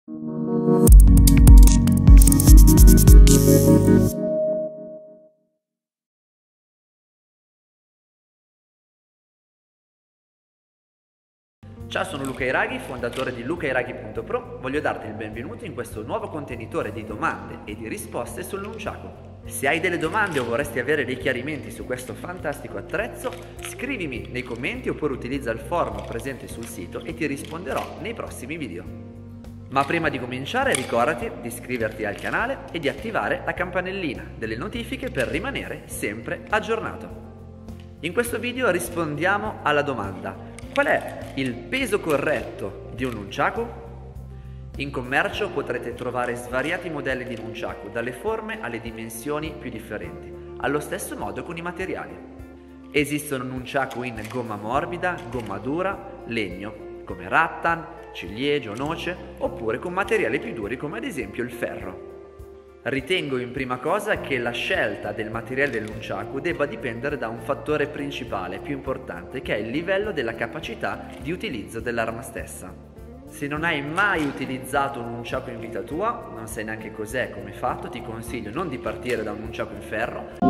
Ciao, sono Luca Iraghi, fondatore di lucairaghi.pro. Voglio darti il benvenuto in questo nuovo contenitore di domande e di risposte sul nunchaku. Se hai delle domande o vorresti avere dei chiarimenti su questo fantastico attrezzo, scrivimi nei commenti oppure utilizza il forum presente sul sito e ti risponderò nei prossimi video. Ma prima di cominciare ricordati di iscriverti al canale e di attivare la campanellina delle notifiche per rimanere sempre aggiornato. In questo video rispondiamo alla domanda: qual è il peso corretto di un nunchaku? In commercio potrete trovare svariati modelli di nunchaku, dalle forme alle dimensioni più differenti, allo stesso modo con i materiali. Esistono nunchaku in gomma morbida, gomma dura, legno, come rattan, ciliegio, noce, oppure con materiali più duri come ad esempio il ferro. Ritengo in prima cosa che la scelta del materiale del nunchaku debba dipendere da un fattore principale più importante, che è il livello della capacità di utilizzo dell'arma stessa. Se non hai mai utilizzato un nunchaku in vita tua, non sai neanche cos'è, come è fatto, ti consiglio non di partire da un nunchaku in ferro,